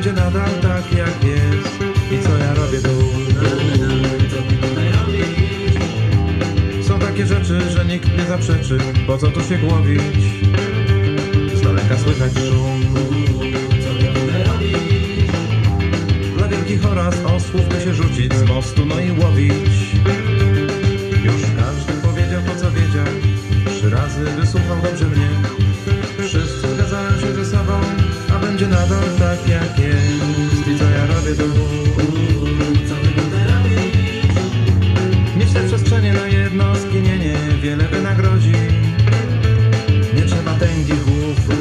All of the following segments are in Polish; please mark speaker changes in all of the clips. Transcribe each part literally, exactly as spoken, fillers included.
Speaker 1: będzie nadal tak jak jest. I co ja robię tu? Są takie rzeczy, że nikt nie zaprzeczy. Po co tu się głowić? Z daleka słychać szum. Dla wielkich oraz osłów by się rzucić z mostu, no i łowić. Już każdy powiedział to, co wiedział. Trzy razy wysłuchał dobrze mnie. Wszyscy zgadzają się ze sobą, a będzie nadal tak jak jest. I co ja robię tu? Mieć te przestrzenie na jedno skinienie wiele wynagrodzi. Nie trzeba tęgich głów.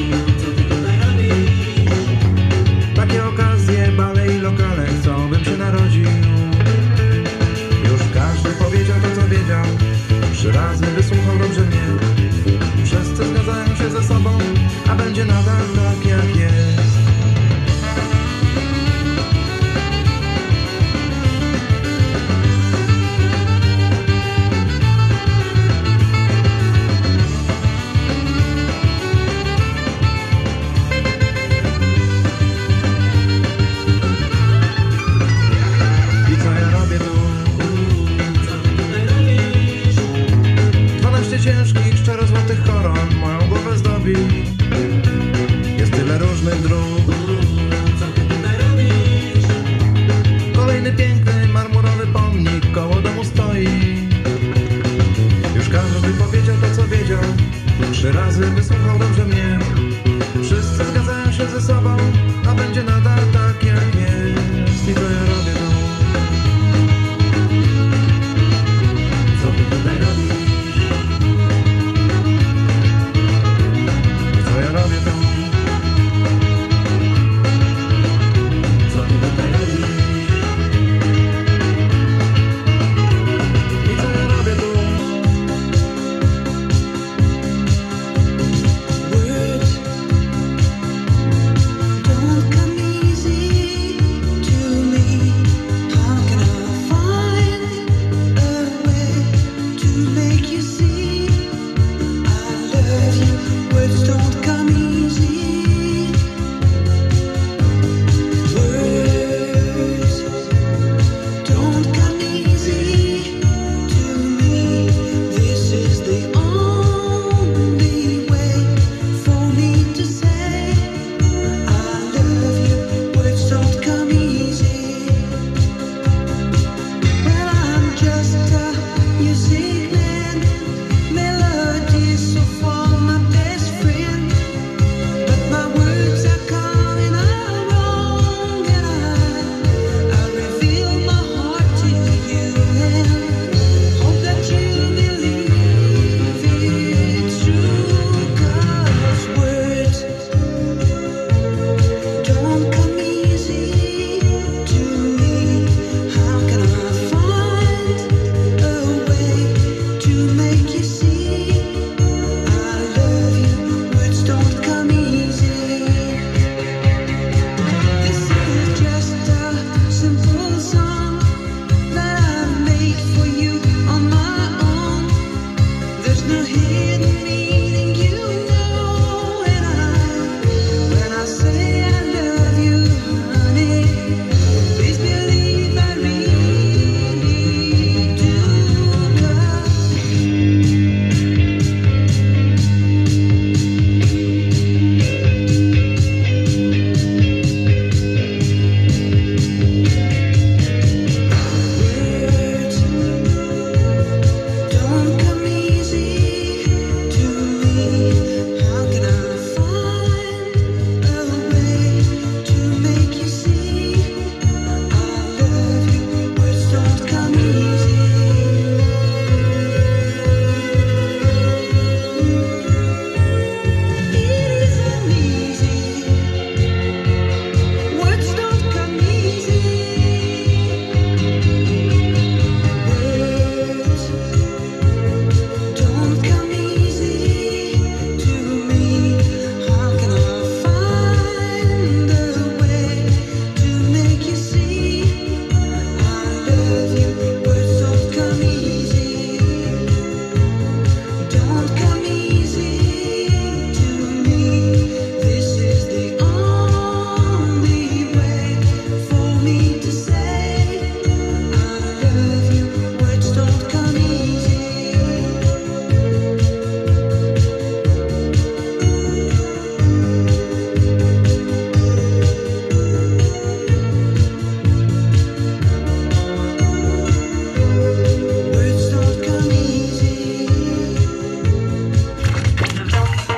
Speaker 1: Takie okazje, bale i lokale, chcą bym się narodził. Już każdy powiedział to, co wiedział. Trzy razy wysłuchał dobrze mnie. Wszyscy zgadzają się ze sobą, a będzie nadal tak jak jest. I co ja robię tu? Dwanaście ciężkich, szczerozłotych koron moją głowę zdobi. Jest tyle różnych dróg. Kolejny piękny, marmurowy pomnik koło domu stoi. Już każdy powiedział to, co wiedział. Trzy razy wysłuchał dobrze mnie. Wszyscy zgadzają się ze sobą, a będzie nadal tak.